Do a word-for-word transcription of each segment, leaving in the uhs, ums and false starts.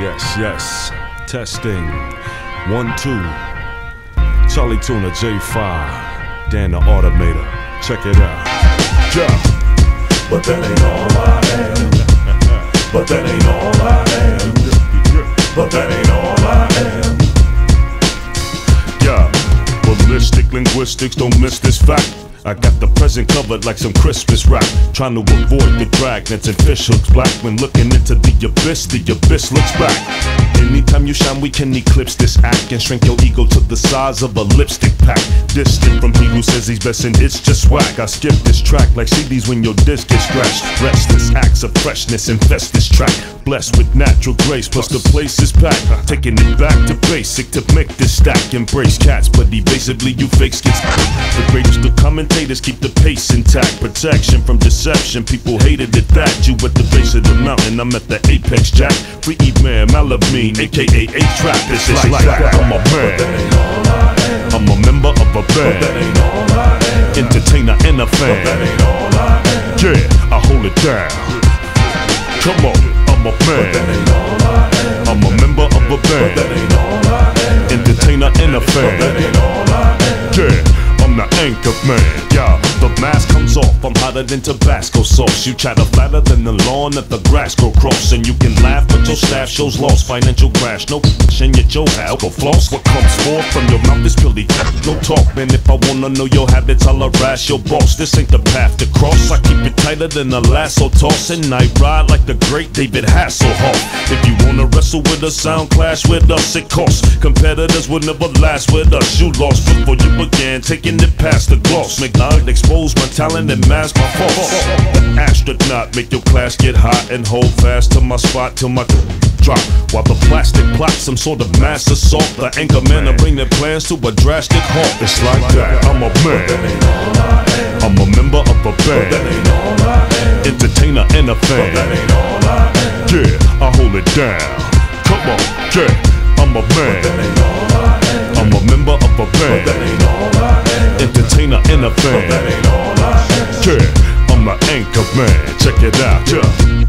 Yes, yes. Testing. One, two. Chali Tuna J five. Dan the Automator. Check it out. Yeah. But that ain't all I am. But that ain't all I am. But that ain't all I am. Yeah. Ballistic linguistics, don't miss this fact. I got the present covered like some Christmas wrap. Trying to avoid the dragnets and fish hooks black. When looking into the abyss, the abyss looks back. Anytime you shine, we can eclipse this act and shrink your ego to the size of a lipstick pack. Distant from he who says he's best and it's just whack. I skip this track like C Ds when your disc gets scratched. Restless acts of freshness infest this track. Blessed with natural grace, plus the place is packed. Taking it back to basic to make this stack. Embrace cats, but evasively you fakes get the greatest of commentators keep the pace intact. Protection from deception, people hated it that. You at the base of the mountain, I'm at the apex jack. Free man, Malamine, aka A-Trap. This is like that. I'm a man, I'm a member of a band, entertainer and a fan. Yeah, I hold it down. Come on, I'm a man, I'm a member of a band, entertainer and a fan. Yeah, I'm the anchor man. Yeah, the mask comes off, I'm hotter than Tabasco sauce. You chatter flatter than the lawn that the grass grow cross. And you can laugh, but your staff shows lost. Financial crash, no in your Joe Hal. Go floss, what comes forth from your mouth is really no talk. Man, if I wanna know your habits, I'll harass your boss. This ain't the path to cross. I keep it tighter than a lasso toss. And I ride like the great David Hasselhoff. If you wanna wrestle with a sound clash with us, it costs. Competitors will never last with us. You lost before you began, taking it past the gloss. Make God expose my talent and mask my faults. Astronaut, make your class get hot and hold fast to my spot till my drop. While the plastic plots some sort of mass assault, the anchor man will bring their plans to a drastic halt. It's like that. I'm a man, I'm a member of a band, entertainer and a fan. Yeah, I hold it down. Come on, yeah, I'm a man, I'm a member of a band, entertainer and a fan. Yeah, I'm the anchor man. Check it out. Yeah.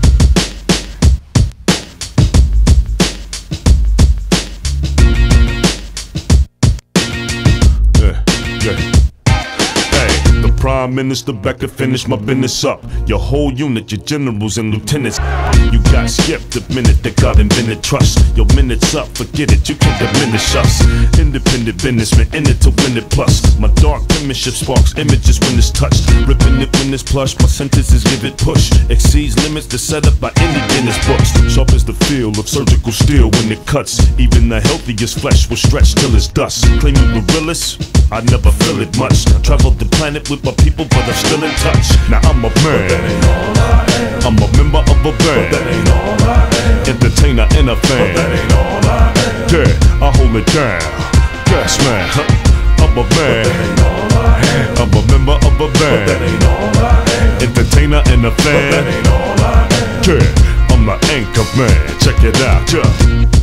Prime Minister back to finish my business up. Your whole unit, your generals and lieutenants. You got skipped the minute that God invented trust. Your minute's up, forget it, you can't diminish us. Independent businessman, in it to win it plus. My dark penmanship sparks images when it's touched. Ripping it when it's plush, my sentences give it push. Exceeds limits to set up by any Guinness books. Sharp as the feel of surgical steel when it cuts. Even the healthiest flesh will stretch till it's dust. Claim you the realest? I never feel it much. Traveled the planet with my people, but I'm still in touch. Now I'm a man, I'm a member of a band, entertainer and a fan. Yeah, I hold it down. Yes, man, I'm a man, I'm a member of a band, entertainer and a fan. Yeah, I'm the anchor man. Check it out. Yeah.